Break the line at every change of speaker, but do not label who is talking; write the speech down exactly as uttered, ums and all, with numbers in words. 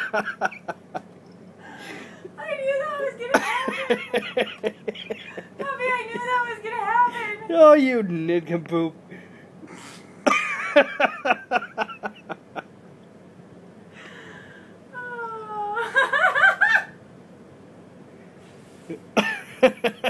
knew that was gonna happen. Puppy, I knew that was gonna happen.
Oh, you nincompoop.
Oh.